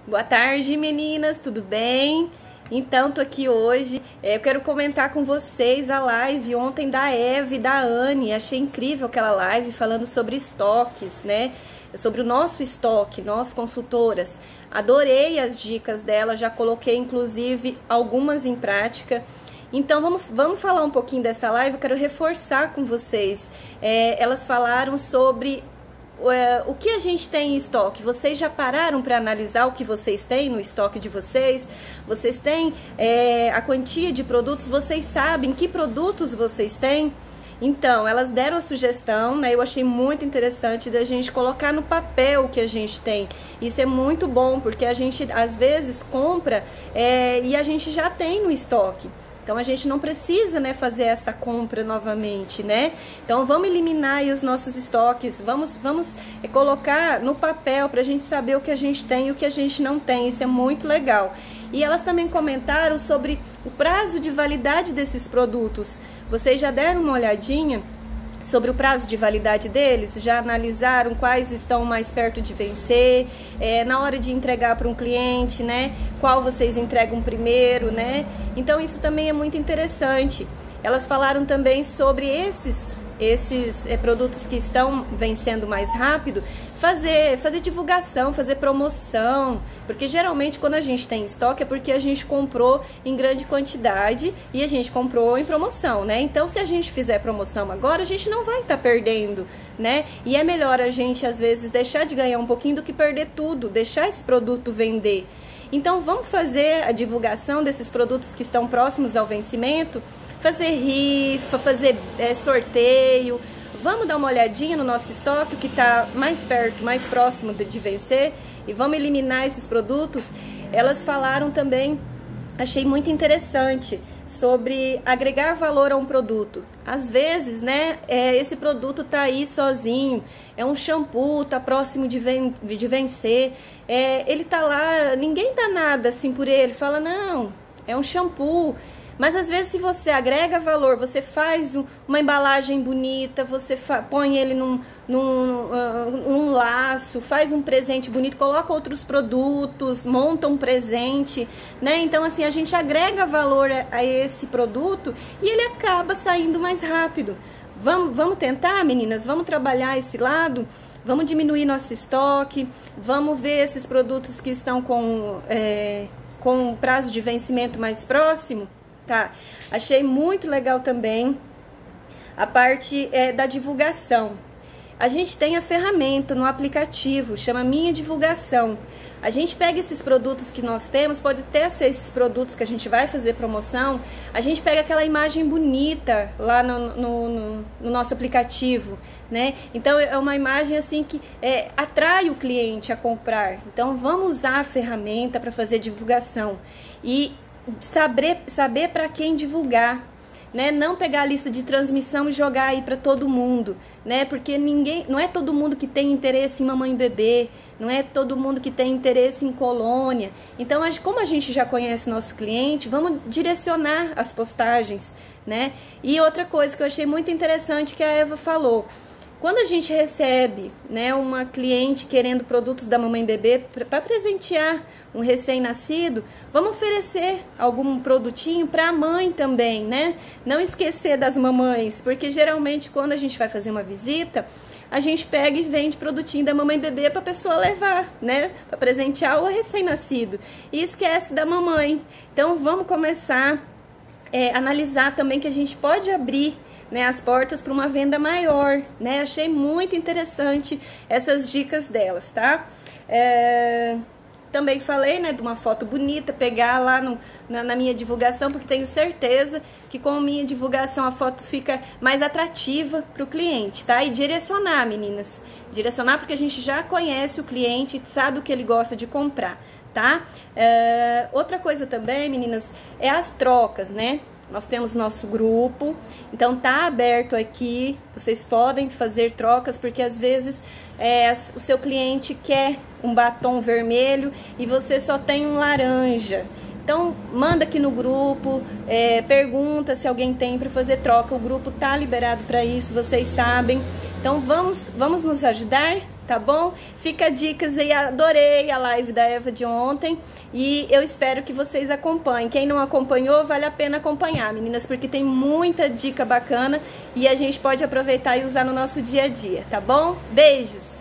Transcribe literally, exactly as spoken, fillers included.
Boa tarde, meninas, tudo bem? Então, tô aqui hoje, eu quero comentar com vocês a live ontem da Eve e da Anne. Achei incrível aquela live falando sobre estoques, né? Sobre o nosso estoque, nós consultoras. Adorei as dicas dela, já coloquei inclusive algumas em prática. Então vamos, vamos falar um pouquinho dessa live, eu quero reforçar com vocês. É, elas falaram sobre é, o que a gente tem em estoque. Vocês já pararam para analisar o que vocês têm no estoque de vocês? Vocês têm é, a quantia de produtos? Vocês sabem que produtos vocês têm? Então, elas deram a sugestão, né? Eu achei muito interessante da gente colocar no papel o que a gente tem. Isso é muito bom, porque a gente às vezes compra é, e a gente já tem no estoque. Então a gente não precisa, né, fazer essa compra novamente, né? Então vamos eliminar aí os nossos estoques, vamos, vamos colocar no papel para a gente saber o que a gente tem e o que a gente não tem. Isso é muito legal. E elas também comentaram sobre o prazo de validade desses produtos. Vocês já deram uma olhadinha sobre o prazo de validade deles? Já analisaram quais estão mais perto de vencer? É, na hora de entregar para um cliente, né? Qual vocês entregam primeiro, né? Então isso também é muito interessante. Elas falaram também sobre esses, esses é, produtos que estão vencendo mais rápido, fazer, fazer divulgação, fazer promoção, porque geralmente quando a gente tem estoque é porque a gente comprou em grande quantidade e a gente comprou em promoção, né? Então se a gente fizer promoção agora, a gente não vai estar tá perdendo, né? E é melhor a gente às vezes deixar de ganhar um pouquinho do que perder tudo, deixar esse produto vender. Então vamos fazer a divulgação desses produtos que estão próximos ao vencimento, fazer rifa, fazer é, sorteio. Vamos dar uma olhadinha no nosso estoque, o que está mais perto, mais próximo de, de vencer, e vamos eliminar esses produtos. Elas falaram também, achei muito interessante, sobre agregar valor a um produto. Às vezes, né, é, esse produto tá aí sozinho, é um shampoo, tá próximo de, ven de vencer, é, ele tá lá, ninguém dá nada assim por ele, fala, não, é um shampoo. Mas às vezes se você agrega valor, você faz um, uma embalagem bonita, você põe ele num, num, uh, num laço, faz um presente bonito, coloca outros produtos, monta um presente, né? Então assim, a gente agrega valor a, a esse produto e ele acaba saindo mais rápido. Vamos, vamos tentar, meninas? Vamos trabalhar esse lado? Vamos diminuir nosso estoque, vamos ver esses produtos que estão com, é, com prazo de vencimento mais próximo? Tá, achei muito legal também a parte é, da divulgação. A gente tem a ferramenta no aplicativo, chama Minha Divulgação. A gente pega esses produtos que nós temos, pode até ser esses produtos que a gente vai fazer promoção, a gente pega aquela imagem bonita lá no, no, no, no nosso aplicativo, né? Então é uma imagem assim que é, atrai o cliente a comprar. Então vamos usar a ferramenta para fazer divulgação e saber, saber para quem divulgar, né? Não pegar a lista de transmissão e jogar aí para todo mundo, né? Porque ninguém, não é todo mundo que tem interesse em mamãe e bebê, não é todo mundo que tem interesse em colônia. Então, como a gente já conhece o nosso cliente, vamos direcionar as postagens, né? E outra coisa que eu achei muito interessante que a Eva falou, quando a gente recebe, né, uma cliente querendo produtos da mamãe e bebê para presentear um recém-nascido, vamos oferecer algum produtinho para a mãe também, né? Não esquecer das mamães, porque geralmente quando a gente vai fazer uma visita, a gente pega e vende produtinho da mamãe e bebê para a pessoa levar, né? Para presentear o recém-nascido. E esquece da mamãe. Então vamos começar é, a analisar também que a gente pode abrir, né, as portas para uma venda maior, né? Achei muito interessante essas dicas delas, tá? É, também falei, né, de uma foto bonita, pegar lá no, na, na minha divulgação, porque tenho certeza que com a minha divulgação a foto fica mais atrativa para o cliente, tá? E direcionar, meninas, direcionar porque a gente já conhece o cliente, sabe o que ele gosta de comprar, tá? É, outra coisa também, meninas, é as trocas, né? Nós temos nosso grupo, então tá aberto aqui, vocês podem fazer trocas, porque às vezes é, o seu cliente quer um batom vermelho e você só tem um laranja. Então manda aqui no grupo, é, pergunta se alguém tem para fazer troca, o grupo tá liberado para isso, vocês sabem. Então vamos, vamos nos ajudar, tá bom? Fica dicas aí, adorei a live da Eva de ontem e eu espero que vocês acompanhem. Quem não acompanhou, vale a pena acompanhar, meninas, porque tem muita dica bacana e a gente pode aproveitar e usar no nosso dia a dia, tá bom? Beijos!